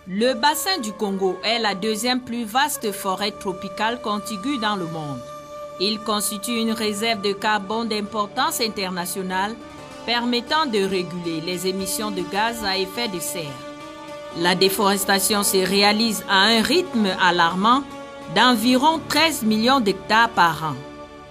Le bassin du Congo est la deuxième plus vaste forêt tropicale contiguë dans le monde. Il constitue une réserve de carbone d'importance internationale permettant de réguler les émissions de gaz à effet de serre. La déforestation se réalise à un rythme alarmant d'environ 13 millions d'hectares par an.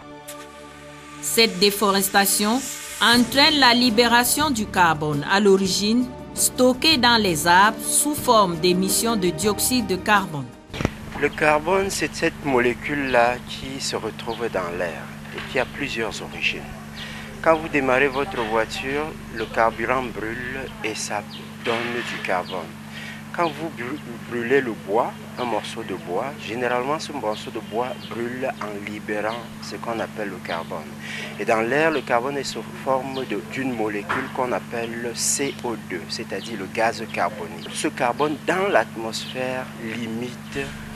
Cette déforestation entraîne la libération du carbone à l'origine stocké dans les arbres sous forme d'émissions de dioxyde de carbone. Le carbone, c'est cette molécule-là qui se retrouve dans l'air et qui a plusieurs origines. Quand vous démarrez votre voiture, le carburant brûle et ça donne du carbone. Quand vous brûlez le bois, un morceau de bois, généralement ce morceau de bois brûle en libérant ce qu'on appelle le carbone. Et dans l'air, le carbone est sous forme d'une molécule qu'on appelle CO2, c'est-à-dire le gaz carbonique. Ce carbone dans l'atmosphère limite,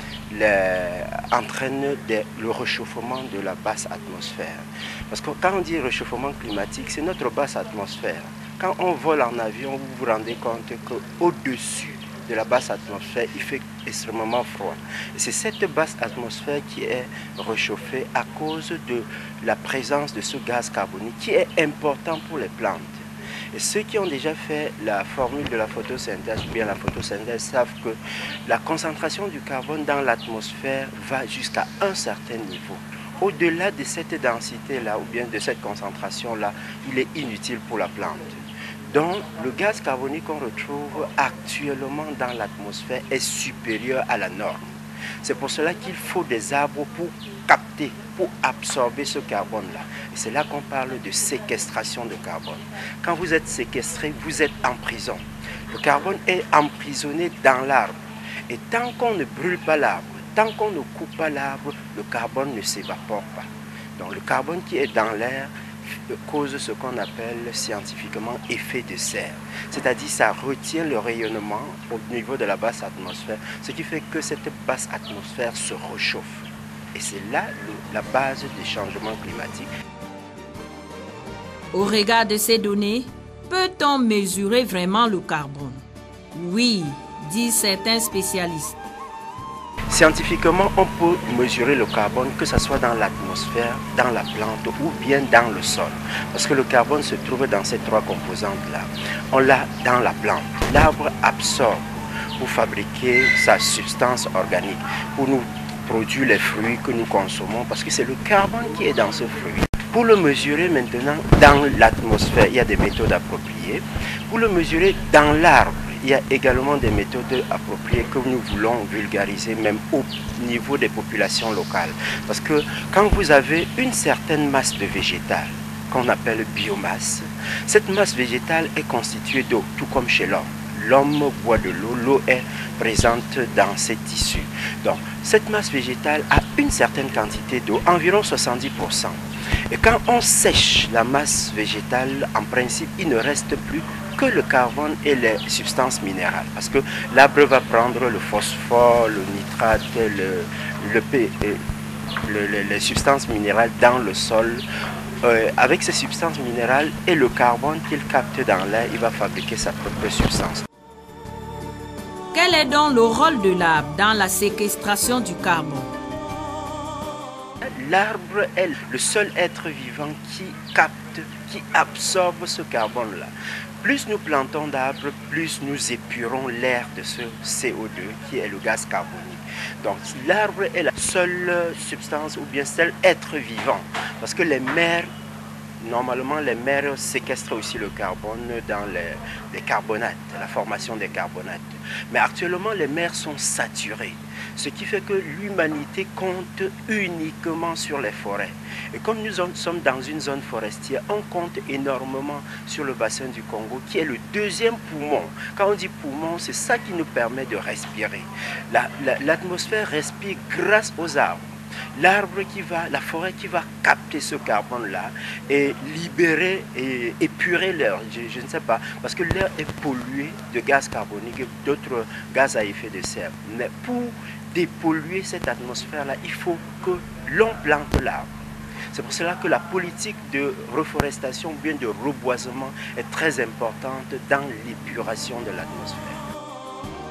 entraîne le réchauffement de la basse atmosphère. Parce que quand on dit réchauffement climatique, c'est notre basse atmosphère. Quand on vole en avion, vous vous rendez compte qu'au-dessus de la basse atmosphère, il fait extrêmement froid. Et c'est cette basse atmosphère qui est réchauffée à cause de la présence de ce gaz carbonique qui est important pour les plantes. Et ceux qui ont déjà fait la formule de la photosynthèse ou bien la photosynthèse savent que la concentration du carbone dans l'atmosphère va jusqu'à un certain niveau. Au-delà de cette densité-là ou bien de cette concentration-là, il est inutile pour la plante. Donc, le gaz carbonique qu'on retrouve actuellement dans l'atmosphère est supérieur à la norme. C'est pour cela qu'il faut des arbres pour capter, pour absorber ce carbone-là. Et c'est là qu'on parle de séquestration de carbone. Quand vous êtes séquestré, vous êtes en prison. Le carbone est emprisonné dans l'arbre. Et tant qu'on ne brûle pas l'arbre, tant qu'on ne coupe pas l'arbre, le carbone ne s'évapore pas. Donc le carbone qui est dans l'air cause ce qu'on appelle scientifiquement effet de serre. C'est-à-dire ça retient le rayonnement au niveau de la basse atmosphère, ce qui fait que cette basse atmosphère se réchauffe. Et c'est là la base des changements climatiques. Au regard de ces données, peut-on mesurer vraiment le carbone? Oui, disent certains spécialistes. Scientifiquement, on peut mesurer le carbone, que ce soit dans l'atmosphère, dans la plante ou bien dans le sol. Parce que le carbone se trouve dans ces trois composantes-là. On l'a dans la plante. L'arbre absorbe pour fabriquer sa substance organique, pour nous produire les fruits que nous consommons, parce que c'est le carbone qui est dans ce fruit. Pour le mesurer maintenant dans l'atmosphère, il y a des méthodes appropriées. Pour le mesurer dans l'arbre, il y a également des méthodes appropriées que nous voulons vulgariser même au niveau des populations locales. Parce que quand vous avez une certaine masse de végétal, qu'on appelle biomasse, cette masse végétale est constituée d'eau, tout comme chez l'homme. L'homme boit de l'eau, l'eau est présente dans ses tissus. Donc, cette masse végétale a une certaine quantité d'eau, environ 70%. Et quand on sèche la masse végétale, en principe, il ne reste plus que le carbone et les substances minérales. Parce que l'arbre va prendre le phosphore, le nitrate, les substances minérales dans le sol. Avec ces substances minérales et le carbone qu'il capte dans l'air, il va fabriquer sa propre substance. Quel est donc le rôle de l'arbre dans la séquestration du carbone? L'arbre est le seul être vivant qui capte, qui absorbe ce carbone-là. Plus nous plantons d'arbres, plus nous épurons l'air de ce CO2 qui est le gaz carbonique. Donc l'arbre est la seule substance ou bien seul être vivant. Parce que les mers, normalement les mers séquestrent aussi le carbone dans les carbonates, la formation des carbonates. Mais actuellement les mers sont saturées. Ce qui fait que l'humanité compte uniquement sur les forêts. Et comme nous sommes dans une zone forestière, on compte énormément sur le bassin du Congo, qui est le deuxième poumon. Quand on dit poumon, c'est ça qui nous permet de respirer. L'atmosphère respire grâce aux arbres. L'arbre la forêt qui va capter ce carbone-là et libérer et épurer l'air, je ne sais pas, parce que l'air est pollué de gaz carbonique et d'autres gaz à effet de serre. Mais pour dépolluer cette atmosphère-là, il faut que l'on plante l'arbre. C'est pour cela que la politique de reforestation ou bien de reboisement est très importante dans l'épuration de l'atmosphère.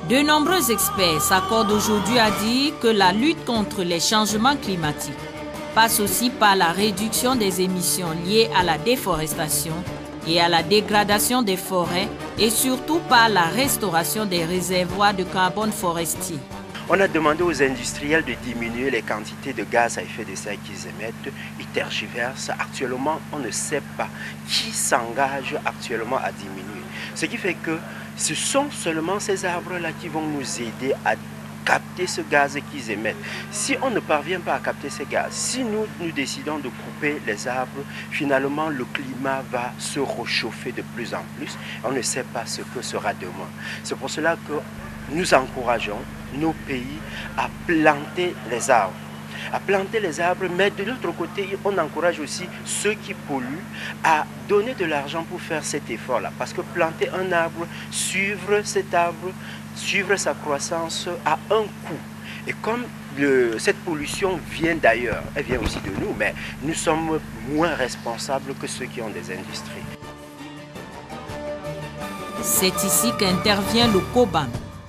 De nombreux experts s'accordent aujourd'hui à dire que la lutte contre les changements climatiques passe aussi par la réduction des émissions liées à la déforestation et à la dégradation des forêts et surtout par la restauration des réservoirs de carbone forestier. On a demandé aux industriels de diminuer les quantités de gaz à effet de serre qu'ils émettent. Ils tergiversent. Actuellement, on ne sait pas qui s'engage actuellement à diminuer. Ce qui fait que ce sont seulement ces arbres-là qui vont nous aider à capter ce gaz qu'ils émettent. Si on ne parvient pas à capter ces gaz, si nous décidons de couper les arbres, finalement le climat va se réchauffer de plus en plus. On ne sait pas ce que sera demain. C'est pour cela que nous encourageons nos pays à planter les arbres. À planter les arbres, mais de l'autre côté, on encourage aussi ceux qui polluent à donner de l'argent pour faire cet effort-là. Parce que planter un arbre, suivre cet arbre, suivre sa croissance a un coût. Et comme cette pollution vient d'ailleurs, elle vient aussi de nous, mais nous sommes moins responsables que ceux qui ont des industries. C'est ici qu'intervient le COBAM.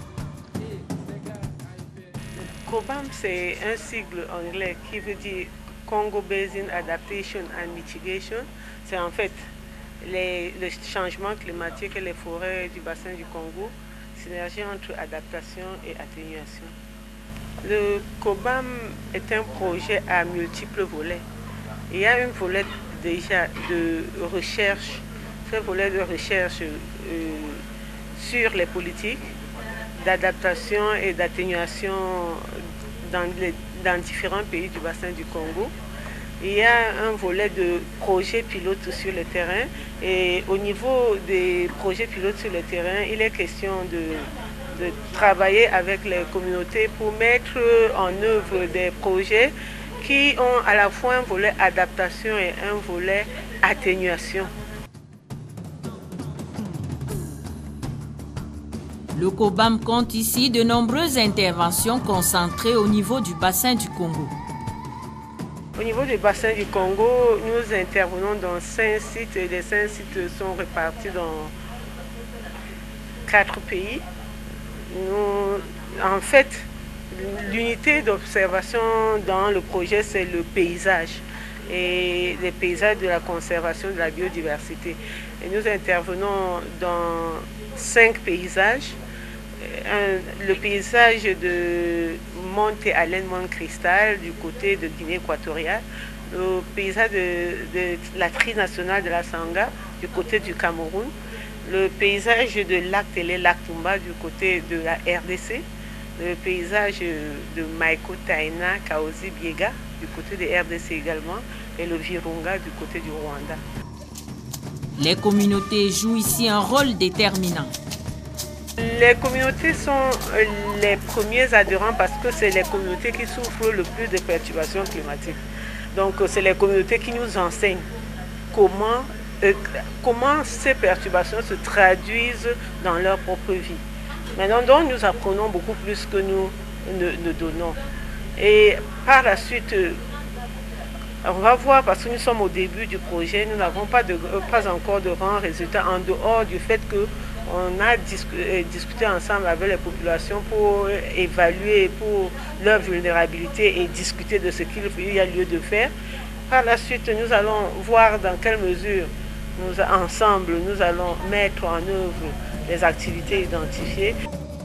COBAM, c'est un sigle anglais qui veut dire Congo Basin Adaptation and Mitigation. C'est en fait le changement climatique et les forêts du bassin du Congo, synergie entre adaptation et atténuation. Le COBAM est un projet à multiples volets. Il y a un volet déjà de recherche, ce volet de recherche sur les politiques d'adaptation et d'atténuation dans différents pays du bassin du Congo. Il y a un volet de projets pilotes sur le terrain et au niveau des projets pilotes sur le terrain, il est question de travailler avec les communautés pour mettre en œuvre des projets qui ont à la fois un volet adaptation et un volet atténuation. Le COBAM compte ici de nombreuses interventions concentrées au niveau du bassin du Congo. Au niveau du bassin du Congo, nous intervenons dans 5 sites et les 5 sites sont répartis dans 4 pays. En fait, l'unité d'observation dans le projet, c'est le paysage et les paysages de la conservation de la biodiversité. Et nous intervenons dans 5 paysages. Le paysage de Monte Allen Mont Cristal du côté de Guinée équatoriale, le paysage de la trinationale de la Sangha du côté du Cameroun, le paysage de Lac Télé, Lac Tumba du côté de la RDC, le paysage de Maïko Taina, Kaozi Biega du côté de RDC également, et le Virunga du côté du Rwanda. Les communautés jouent ici un rôle déterminant. Les communautés sont les premiers adhérents parce que c'est les communautés qui souffrent le plus de perturbations climatiques. Donc c'est les communautés qui nous enseignent comment ces perturbations se traduisent dans leur propre vie. Maintenant, donc, nous apprenons beaucoup plus que nous ne donnons. Et par la suite, on va voir, parce que nous sommes au début du projet, nous n'avons pas encore de grands résultats en dehors du fait qu'on a discuté ensemble avec les populations pour évaluer pour leur vulnérabilité et discuter de ce qu'il y a lieu de faire. Par la suite, nous allons voir dans quelle mesure ensemble nous allons mettre en œuvre les activités identifiées.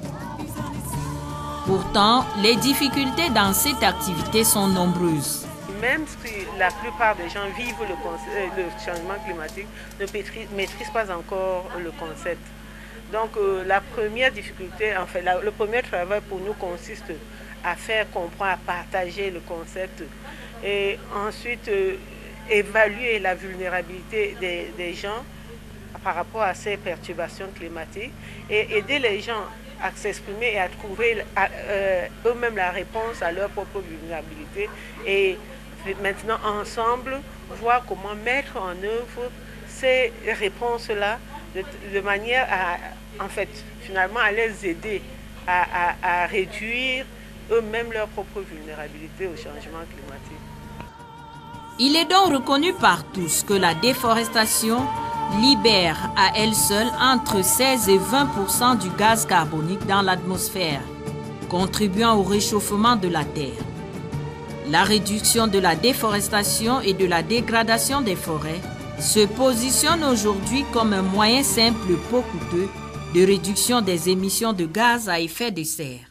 Pourtant, les difficultés dans cette activité sont nombreuses. Même si la plupart des gens vivent le changement climatique, ne maîtrisent pas encore le concept. Donc la première difficulté, en fait, le premier travail pour nous consiste à faire comprendre, à partager le concept et ensuite évaluer la vulnérabilité des gens par rapport à ces perturbations climatiques et aider les gens à s'exprimer et à trouver eux-mêmes la réponse à leur propre vulnérabilité et maintenant ensemble voir comment mettre en œuvre ces réponses-là de manière à, en fait, finalement à les aider à réduire eux-mêmes leur propre vulnérabilité au changement climatique. Il est donc reconnu par tous que la déforestation libère à elle seule entre 16 et 20% du gaz carbonique dans l'atmosphère, contribuant au réchauffement de la Terre. La réduction de la déforestation et de la dégradation des forêts se positionne aujourd'hui comme un moyen simple peu coûteux de réduction des émissions de gaz à effet de serre.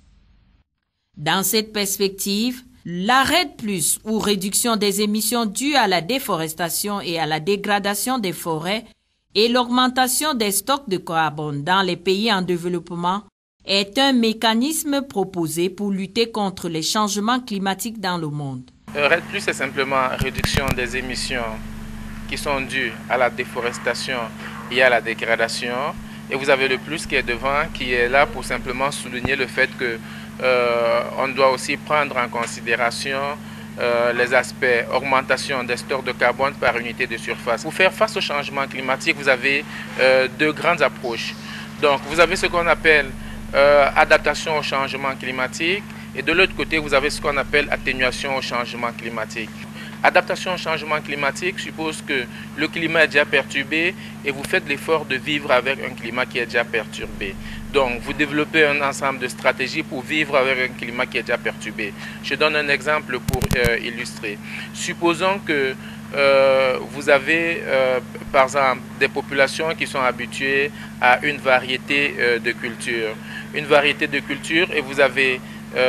Dans cette perspective, la REDD+, ou réduction des émissions dues à la déforestation et à la dégradation des forêts et l'augmentation des stocks de carbone dans les pays en développement, est un mécanisme proposé pour lutter contre les changements climatiques dans le monde. REDD+, c'est simplement réduction des émissions qui sont dues à la déforestation et à la dégradation. Et vous avez le plus qui est devant, qui est là pour simplement souligner le fait que on doit aussi prendre en considération les aspects augmentation des stocks de carbone par unité de surface. Pour faire face au changement climatique, vous avez deux grandes approches. Donc vous avez ce qu'on appelle adaptation au changement climatique et de l'autre côté, vous avez ce qu'on appelle atténuation au changement climatique. Adaptation au changement climatique suppose que le climat est déjà perturbé et vous faites l'effort de vivre avec un climat qui est déjà perturbé. Donc, vous développez un ensemble de stratégies pour vivre avec un climat qui est déjà perturbé. Je donne un exemple pour illustrer. Supposons que vous avez, par exemple, des populations qui sont habituées à une variété de cultures. Une variété de cultures et vous avez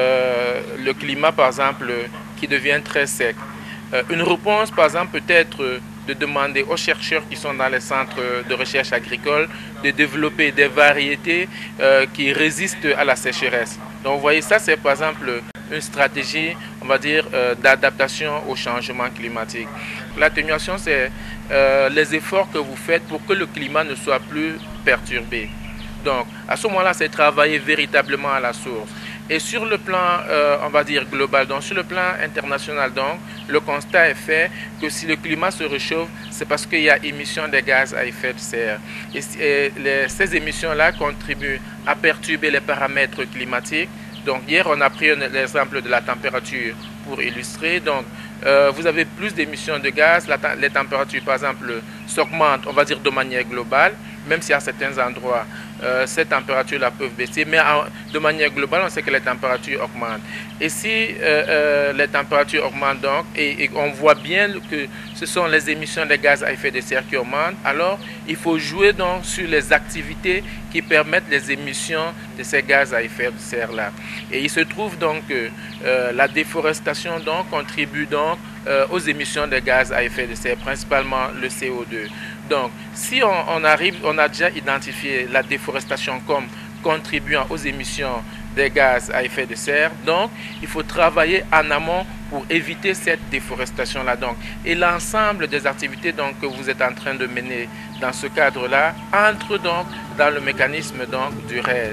le climat, par exemple, qui devient très sec. Une réponse, par exemple, peut être de demander aux chercheurs qui sont dans les centres de recherche agricole de développer des variétés qui résistent à la sécheresse. Donc, vous voyez, ça, c'est par exemple une stratégie, on va dire, d'adaptation au changement climatique. L'atténuation, c'est les efforts que vous faites pour que le climat ne soit plus perturbé. Donc, à ce moment-là, c'est travailler véritablement à la source. Et sur le plan, on va dire, global, donc sur le plan international, donc, le constat est fait que si le climat se réchauffe, c'est parce qu'il y a émission des gaz à effet de serre. Et ces émissions-là contribuent à perturber les paramètres climatiques. Donc, hier, on a pris l'exemple de la température pour illustrer. Donc, vous avez plus d'émissions de gaz, les températures, par exemple, s'augmentent, on va dire, de manière globale, même si à certains endroits, ces températures-là peuvent baisser, mais de manière globale, on sait que les températures augmentent. Et si les températures augmentent donc, et on voit bien que ce sont les émissions de gaz à effet de serre qui augmentent, alors il faut jouer donc sur les activités qui permettent les émissions de ces gaz à effet de serre-là. Et il se trouve donc que la déforestation donc contribue donc aux émissions de gaz à effet de serre, principalement le CO2. Donc, si on a déjà identifié la déforestation comme contribuant aux émissions des gaz à effet de serre, donc il faut travailler en amont pour éviter cette déforestation-là. Et l'ensemble des activités donc, que vous êtes en train de mener dans ce cadre-là entre donc dans le mécanisme donc, du REDD.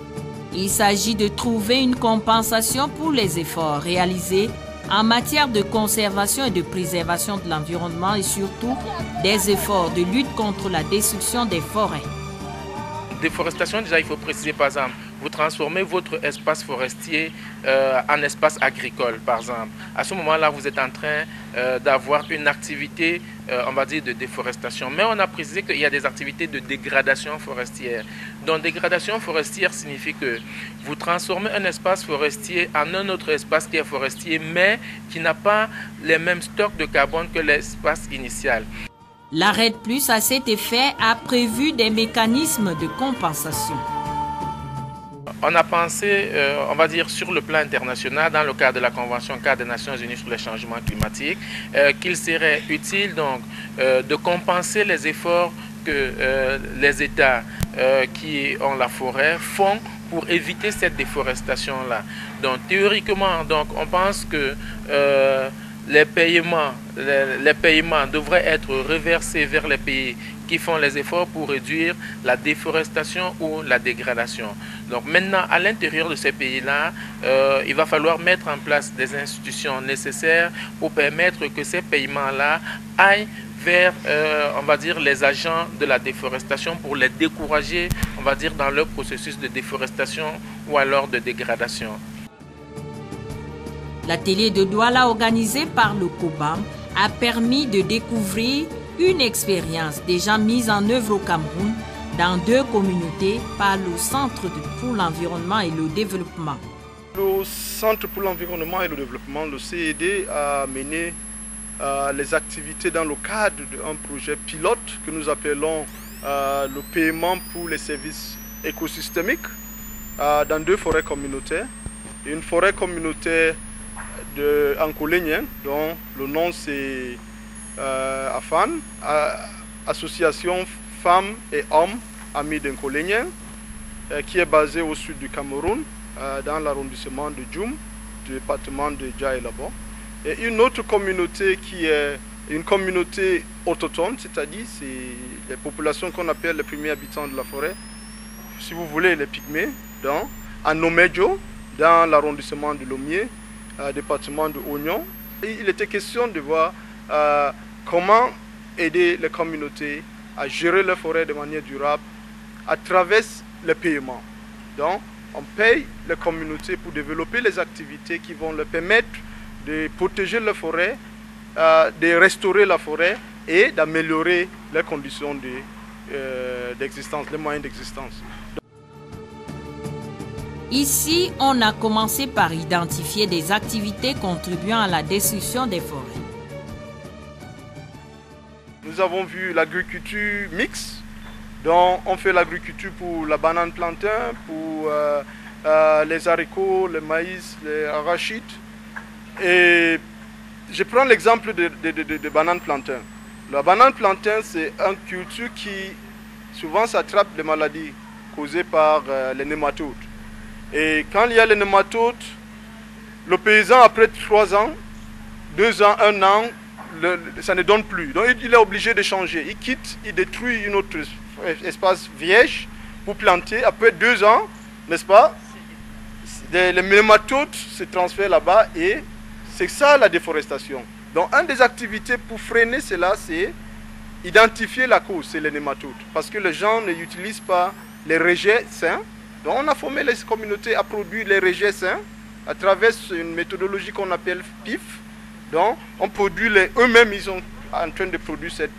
Il s'agit de trouver une compensation pour les efforts réalisés en matière de conservation et de préservation de l'environnement et surtout des efforts de lutte contre la destruction des forêts. Déforestation, déjà il faut préciser par exemple, vous transformez votre espace forestier en espace agricole par exemple. À ce moment-là, vous êtes en train d'avoir une activité, on va dire, de déforestation. Mais on a précisé qu'il y a des activités de dégradation forestière. Donc dégradation forestière signifie que vous transformez un espace forestier en un autre espace qui est forestier, mais qui n'a pas les mêmes stocks de carbone que l'espace initial. La REDD+, à cet effet, a prévu des mécanismes de compensation. On a pensé, on va dire, sur le plan international, dans le cadre de la Convention cadre des Nations Unies sur les changements climatiques, qu'il serait utile donc de compenser les efforts que les États qui ont la forêt font pour éviter cette déforestation-là. Donc théoriquement, donc, on pense que les paiements devraient être reversés vers les pays qui font les efforts pour réduire la déforestation ou la dégradation. Donc maintenant, à l'intérieur de ces pays-là, il va falloir mettre en place des institutions nécessaires pour permettre que ces paiements-là aillent vers, on va dire, les agents de la déforestation pour les décourager, on va dire, dans leur processus de déforestation ou alors de dégradation. L'atelier de Douala organisé par le COBAM a permis de découvrir Une expérience déjà mise en œuvre au Cameroun dans 2 communautés par le Centre pour l'environnement et le développement. Le Centre pour l'environnement et le développement, le CED, a mené les activités dans le cadre d'un projet pilote que nous appelons le paiement pour les services écosystémiques dans 2 forêts communautaires. Une forêt communautaire en Kolénien, dont le nom c'est AFAN, Association Femmes et Hommes Amis d'un Kolénien, qui est basée au sud du Cameroun, dans l'arrondissement de Djoum, du département de Djaïlabo. Et une autre communauté qui est une communauté autochtone, c'est-à-dire les populations qu'on appelle les premiers habitants de la forêt, si vous voulez les pygmées, à Nomedjo, dans l'arrondissement de Lomié, département de Oignon. Et il était question de voir comment aider les communautés à gérer leurs forêts de manière durable à travers le paiement. Donc, on paye les communautés pour développer les activités qui vont leur permettre de protéger la forêt, de restaurer la forêt et d'améliorer les conditions d'existence, les moyens d'existence. Ici, on a commencé par identifier des activités contribuant à la destruction des forêts. Nous avons vu l'agriculture mixte, dont on fait l'agriculture pour la banane plantain, pour les haricots, le maïs, les arachides. Et je prends l'exemple de banane plantain. La banane plantain, c'est une culture qui souvent s'attrape des maladies causées par les nématodes. Et quand il y a les nématodes, le paysan, après 3 ans, 2 ans, 1 an, ça ne donne plus. Donc il est obligé de changer. Il quitte, il détruit une autre espace vierge pour planter. Après 2 ans, n'est-ce pas, les nématodes se transfèrent là-bas et c'est ça la déforestation. Donc une des activités pour freiner cela, c'est identifier la cause, c'est les nématodes. Parce que les gens n'utilisent pas les rejets sains. Donc on a formé les communautés à produire les rejets sains à travers une méthodologie qu'on appelle PIF. Donc on produit eux-mêmes, ils sont en train de produire, ces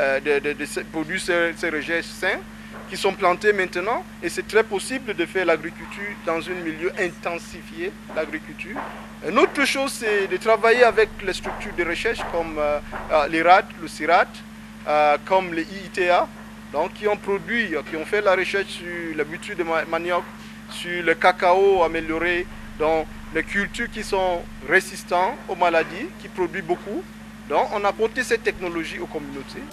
rejets sains qui sont plantés maintenant. Et c'est très possible de faire l'agriculture dans un milieu intensifié, l'agriculture. Une autre chose, c'est de travailler avec les structures de recherche comme l'IRAD, le CIRAD, comme les IITA. Donc, qui ont fait la recherche sur la butu de manioc, sur le cacao amélioré, donc les cultures qui sont résistantes aux maladies, qui produisent beaucoup. Donc, on a apporté cette technologie aux communautés.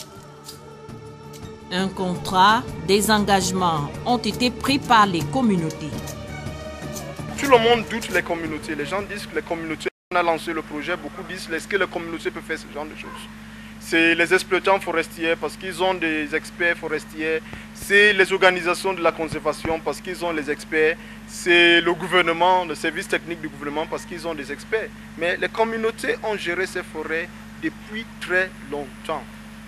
Un contrat, des engagements ont été pris par les communautés. Tout le monde doute les communautés. Les gens disent que les communautés, on a lancé le projet, beaucoup disent, est-ce que les communautés peuvent faire ce genre de choses? C'est les exploitants forestiers parce qu'ils ont des experts forestiers, c'est les organisations de la conservation parce qu'ils ont les experts, c'est le gouvernement, le service technique du gouvernement parce qu'ils ont des experts. Mais les communautés ont géré ces forêts depuis très longtemps.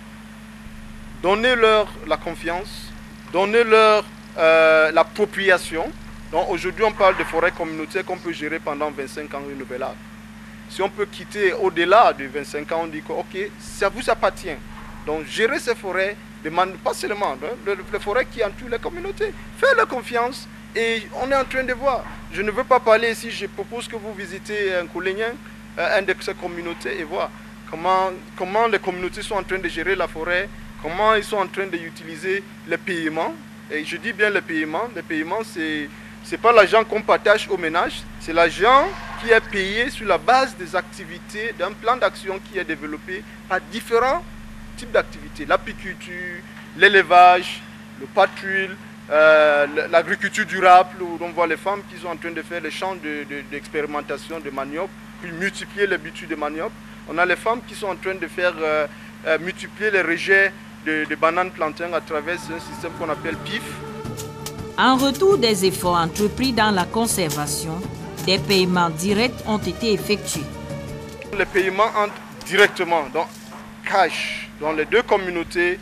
Donnez-leur la confiance, donnez-leur l'appropriation. Donc aujourd'hui on parle de forêts communautaires qu'on peut gérer pendant 25 ans renouvelables. Si on peut quitter au-delà de 25 ans, on dit que ok, ça vous appartient. Donc gérer ces forêts, pas seulement les forêts qui entourent les communautés. Faites-leur confiance et on est en train de voir. Je ne veux pas parler ici, je propose que vous visitez un Kolénien, un de ces communautés et voir comment les communautés sont en train de gérer la forêt, comment ils sont en train d'utiliser les paiements. Et je dis bien les paiements c'est pas l'argent qu'on partage au ménage, c'est l'argent qui est payé sur la base des activités, d'un plan d'action qui est développé par différents types d'activités. L'apiculture, l'élevage, le patrouille, l'agriculture durable, où on voit les femmes qui sont en train de faire les champs d'expérimentation de manioc, puis multiplier les butus de manioc. On a les femmes qui sont en train de faire multiplier les rejets de bananes plantain à travers un système qu'on appelle PIF. En retour des efforts entrepris dans la conservation, des paiements directs ont été effectués. Les paiements entrent directement, donc cash, dans les 2 communautés,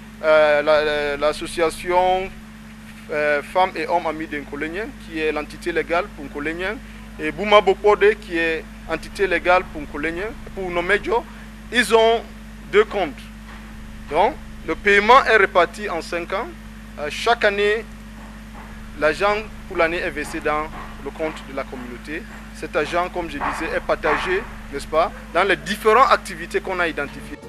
l'association Femmes et Hommes Amis d'un Kolénien, qui est l'entité légale pour un Kolénien, et Bouma Bokode, qui est entité légale pour un Kolénien, pour Nomedjo. Ils ont 2 comptes. Donc, Le paiement est réparti en 5 ans. Chaque année, l'argent pour l'année est versé dans le compte de la communauté. Cet argent, comme je disais, est partagé, n'est-ce pas, dans les différentes activités qu'on a identifiées.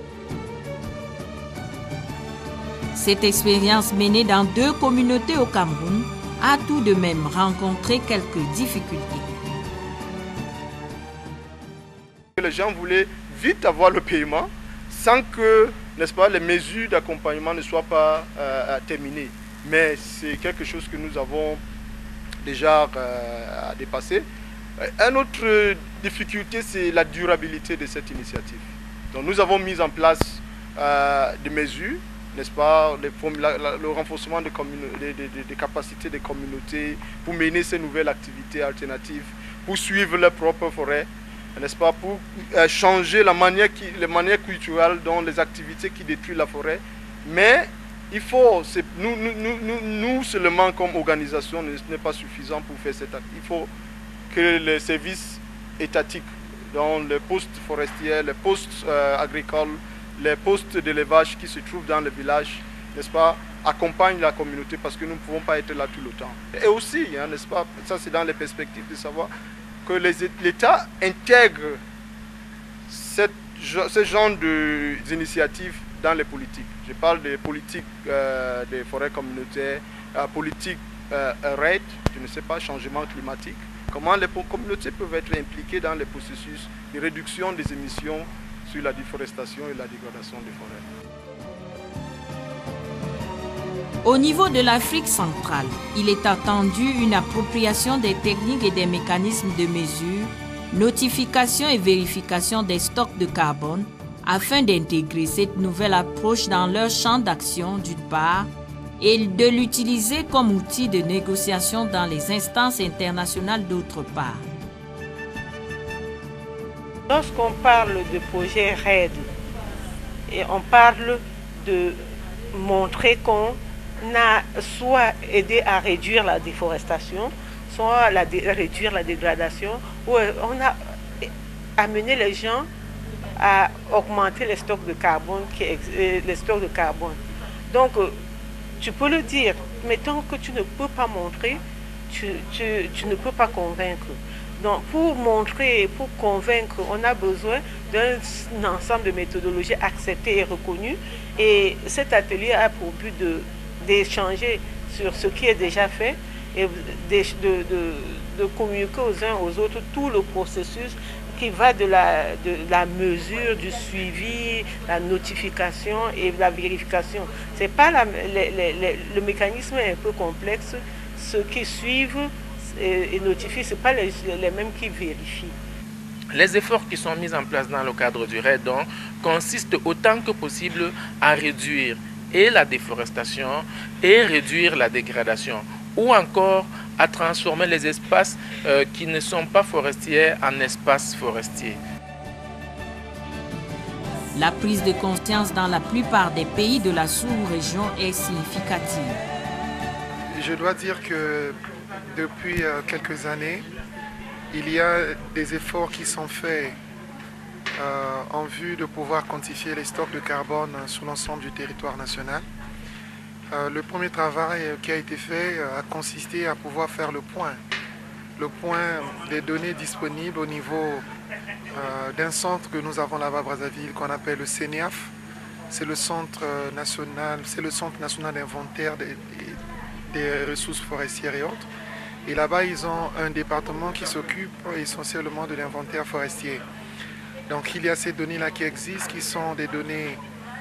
Cette expérience menée dans 2 communautés au Cameroun a tout de même rencontré quelques difficultés. Les gens voulaient vite avoir le paiement sans que, n'est-ce pas, les mesures d'accompagnement ne soient pas terminées. Mais c'est quelque chose que nous avons déjà dépassé. Une autre difficulté, c'est la durabilité de cette initiative. Donc nous avons mis en place des mesures, n'est-ce pas, le renforcement des capacités des communautés pour mener ces nouvelles activités alternatives, pour suivre leurs propres forêts, n'est-ce pas, pour changer la manière culturelle dans les activités qui détruisent la forêt. Mais il faut, nous seulement comme organisation, ce n'est pas suffisant pour faire cet acte. Il faut que les services étatiques, dans les postes forestiers, les postes agricoles, les postes d'élevage qui se trouvent dans les villages, n'est-ce pas, accompagnent la communauté parce que nous ne pouvons pas être là tout le temps. Et aussi, n'est-ce pas, ça c'est dans les perspectives de savoir que l'État intègre ce genre d'initiatives dans les politiques. Je parle des politiques des forêts communautaires, politique RED, je ne sais pas, changement climatique. Comment les communautés peuvent être impliquées dans les processus de réduction des émissions sur la déforestation et la dégradation des forêts. Au niveau de l'Afrique centrale, il est attendu une appropriation des techniques et des mécanismes de mesure, notification et vérification des stocks de carbone, afin d'intégrer cette nouvelle approche dans leur champ d'action d'une part, et de l'utiliser comme outil de négociation dans les instances internationales d'autre part. Lorsqu'on parle de projet RED, et on parle de montrer qu'on a soit aidé à réduire la déforestation, soit à réduire la dégradation, ou on a amené les gens à augmenter les stocks de carbone. Donc, tu peux le dire, mais tant que tu ne peux pas montrer, tu ne peux pas convaincre. Donc, pour montrer, pour convaincre, on a besoin d'un ensemble de méthodologies acceptées et reconnues. Et cet atelier a pour but d'échanger sur ce qui est déjà fait et de communiquer aux uns aux autres tout le processus qui va de la mesure, du suivi, la notification et la vérification. C'est pas le mécanisme est un peu complexe. Ceux qui suivent et notifient, ce n'est pas les mêmes qui vérifient. Les efforts qui sont mis en place dans le cadre du RED donc, consistent autant que possible à réduire et la déforestation et réduire la dégradation, ou encore à transformer les espaces qui ne sont pas forestiers en espaces forestiers. La prise de conscience dans la plupart des pays de la sous-région est significative. Je dois dire que depuis quelques années, il y a des efforts qui sont faits en vue de pouvoir quantifier les stocks de carbone sur l'ensemble du territoire national. Le premier travail qui a été fait a consisté à pouvoir faire le point des données disponibles au niveau d'un centre que nous avons là-bas à Brazzaville qu'on appelle le CNEAF. C'est le Centre national d'inventaire des ressources forestières et autres. Et là-bas, ils ont un département qui s'occupe essentiellement de l'inventaire forestier. Donc il y a ces données-là qui existent, qui sont des données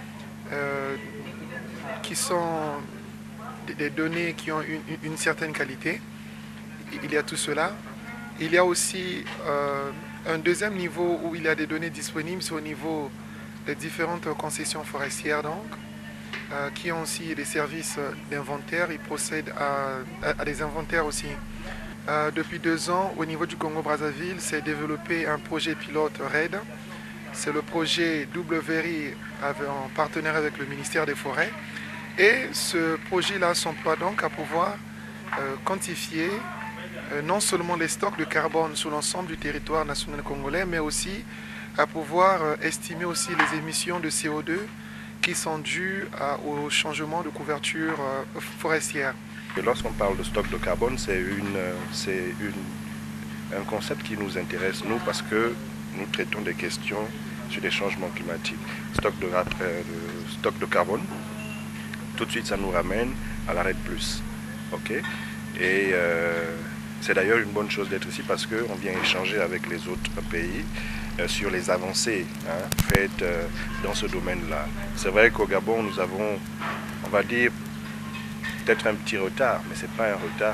qui ont une certaine qualité. Il y a tout cela. Il y a aussi un deuxième niveau où il y a des données disponibles, c'est au niveau des différentes concessions forestières, donc, qui ont aussi des services d'inventaire. Ils procèdent à des inventaires aussi. Depuis 2 ans, au niveau du Congo-Brazzaville, s'est développé un projet pilote RED. C'est le projet WRI en partenariat avec le ministère des Forêts. Et ce projet-là s'emploie donc à pouvoir quantifier non seulement les stocks de carbone sur l'ensemble du territoire national congolais, mais aussi à pouvoir estimer aussi les émissions de CO2 qui sont dus au changement de couverture forestière. Et lorsqu'on parle de stock de carbone, c'est un concept qui nous intéresse, nous, parce que nous traitons des questions sur les changements climatiques. Stock de carbone, tout de suite, ça nous ramène à la RED+. Okay? Et c'est d'ailleurs une bonne chose d'être ici parce qu'on vient échanger avec les autres pays sur les avancées faites dans ce domaine-là. C'est vrai qu'au Gabon, nous avons, on va dire, peut-être un petit retard, mais ce n'est pas un retard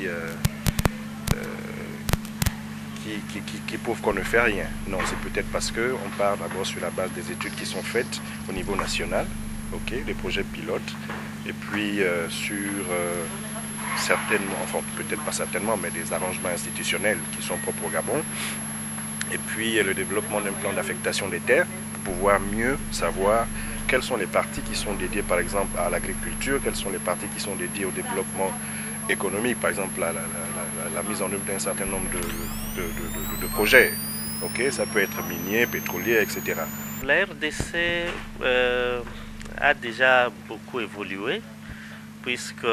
qui prouve qu'on ne fait rien. Non, c'est peut-être parce qu'on part d'abord sur la base des études qui sont faites au niveau national, okay, des projets pilotes, et puis sur certainement, enfin peut-être pas certainement, mais des arrangements institutionnels qui sont propres au Gabon, et puis le développement d'un plan d'affectation des terres pour pouvoir mieux savoir quelles sont les parties qui sont dédiées par exemple à l'agriculture, quelles sont les parties qui sont dédiées au développement économique, par exemple la mise en œuvre d'un certain nombre de projets. Okay, ça peut être minier, pétrolier, etc. La RDC a déjà beaucoup évolué, puisque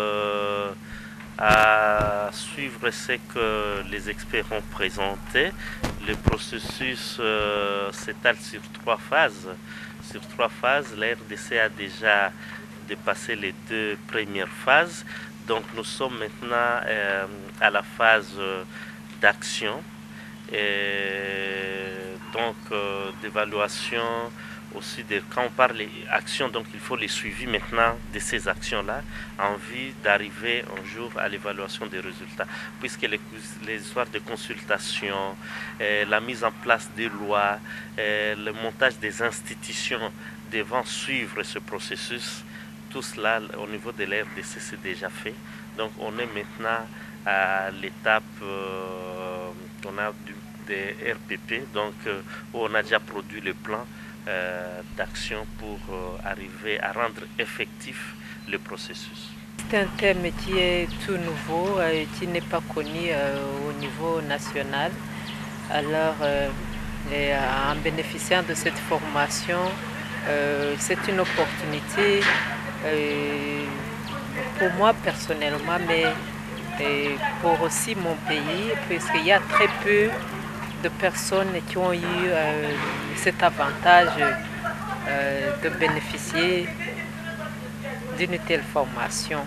à suivre ce que les experts ont présenté, le processus s'étale sur 3 phases. Sur 3 phases, la RDC a déjà dépassé les 2 premières phases. Donc nous sommes maintenant à la phase d'action et donc d'évaluation aussi. Quand on parle d'actions, donc il faut les suivis maintenant de ces actions-là en vue d'arriver un jour à l'évaluation des résultats. Puisque les histoires de consultation, la mise en place des lois, le montage des institutions devant suivre ce processus, tout cela au niveau de la RDC c'est déjà fait. Donc on est maintenant à l'étape des RPP, donc où on a déjà produit le plan d'action pour arriver à rendre effectif le processus. C'est un thème qui est tout nouveau et qui n'est pas connu au niveau national. Alors, en bénéficiant de cette formation, c'est une opportunité pour moi personnellement, mais pour aussi mon pays, puisqu'il y a très peu de personnes qui ont eu cet avantage de bénéficier d'une telle formation.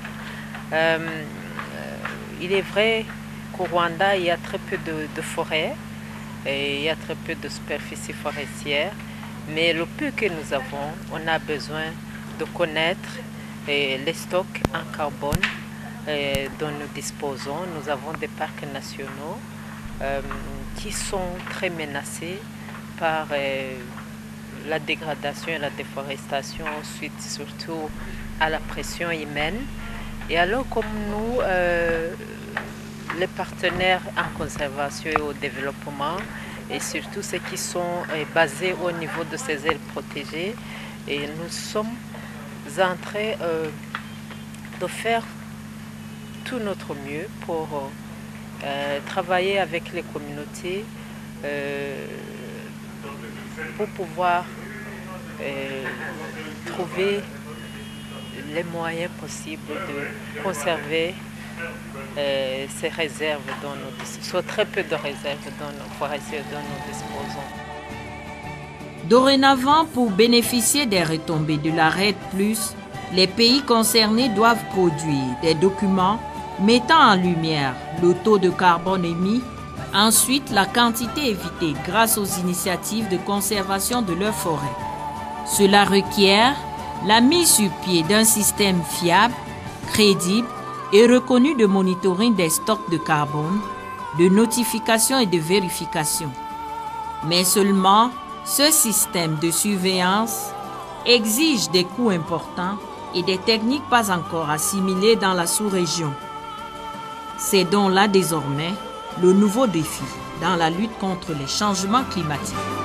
Il est vrai qu'au Rwanda, il y a très peu de forêts et il y a très peu de superficie forestière, mais le peu que nous avons, on a besoin de connaître les stocks en carbone dont nous disposons. Nous avons des parcs nationaux qui sont très menacés par la dégradation et la déforestation, suite surtout à la pression humaine. Et alors comme nous, les partenaires en conservation et au développement, et surtout ceux qui sont basés au niveau de ces aires protégées, et nous sommes en train de faire tout notre mieux pour travailler avec les communautés pour pouvoir trouver les moyens possibles de conserver ces réserves dont nous disposons, très peu de réserves dans nos forestiers dont nous disposons. Dorénavant, pour bénéficier des retombées de la RED+, les pays concernés doivent produire des documents mettant en lumière le taux de carbone émis, ensuite la quantité évitée grâce aux initiatives de conservation de leurs forêts. Cela requiert la mise sur pied d'un système fiable, crédible et reconnu de monitoring des stocks de carbone, de notification et de vérification. Mais seulement, ce système de surveillance exige des coûts importants et des techniques pas encore assimilées dans la sous-région. C'est donc là désormais le nouveau défi dans la lutte contre les changements climatiques.